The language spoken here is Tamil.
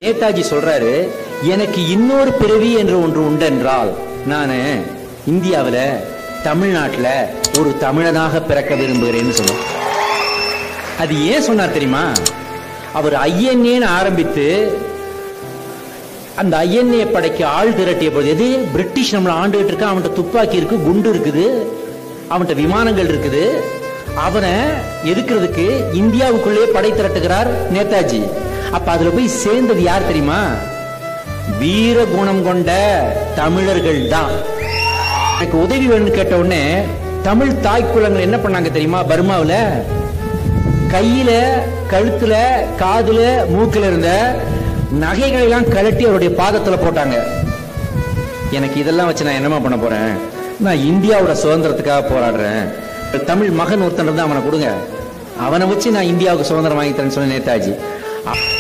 நேதாஜி சொல்றாரு, எனக்கு இன்னொரு பிறவி என்று ஒன்று உண்டென்றால் நான் இந்தியாவில் தமிழ்நாட்டில் ஒரு தமிழனாக பிறக்க விரும்புகிறேன்னு சொல்லுவோம். அது ஏன் சொன்னார் தெரியுமா? அவர் ஐஎன்ஏன்னு ஆரம்பித்து அந்த ஐஎன்ஏ படைக்கு ஆள் திரட்டிய போது, எது பிரிட்டிஷ் நம்மளை ஆண்டுகிட்டு இருக்க, அவன்கிட்ட துப்பாக்கி இருக்கு, குண்டு இருக்குது, அவன்கிட்ட விமானங்கள் இருக்குது, அவனை எதுக்குறதுக்கு இந்தியாவுக்குள்ளே படை திரட்டுகிறார் நேதாஜி. அப்ப அதுல போய் சேர்ந்தது யார் தெரியுமா? வீர குணம் கொண்ட தமிழர்கள் தான். எனக்கு உதவி வேணும்னு கேட்ட உடனே தமிழ் தாய்க்குலங்கள் என்ன பண்ணாங்க தெரியுமா? பர்மாவில் கையில, கழுத்துல, காதுல, மூக்குல இருந்த நகைகளை எல்லாம் கழட்டி அவருடைய பாதத்துல போட்டாங்க. எனக்கு இதெல்லாம் வச்சு நான் என்னமா பண்ண போறேன்? நான் இந்தியாவோட சுதந்திரத்துக்காக போராடுறேன். தமிழ் மகன் ஒருத்தன் இருந்தா அவனை கொடுங்க, அவனை வச்சு நான் இந்தியாவுக்கு சுதந்திரம் வாங்கி தரேன்னு சொன்ன நேதாஜி.